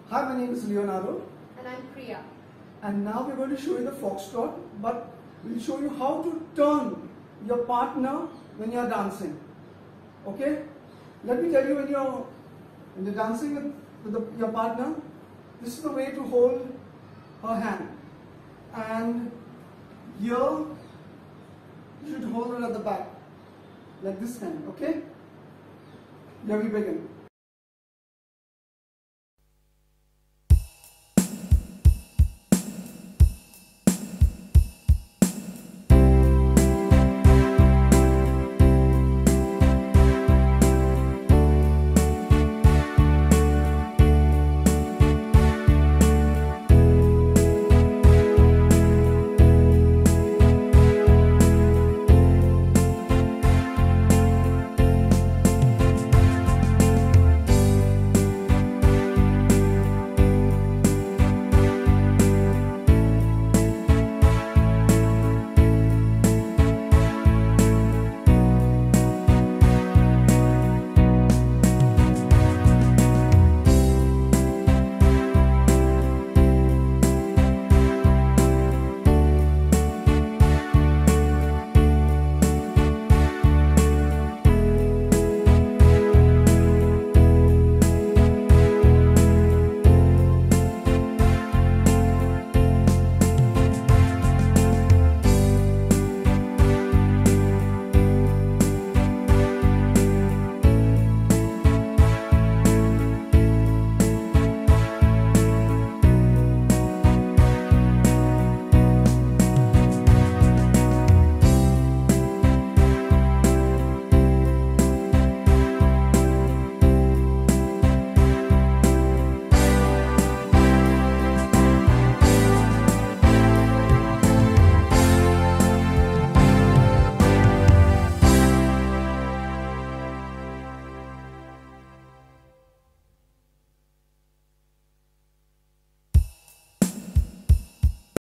Hi, my name is Leonardo. And I'm Priya. And now we're going to show you the Foxtrot, but we'll show you how to turn your partner when you're dancing. Okay? Let me tell you, when you're dancing with your partner, this is the way to hold her hand. And here, you should hold it at the back, like this hand, okay? Here we begin.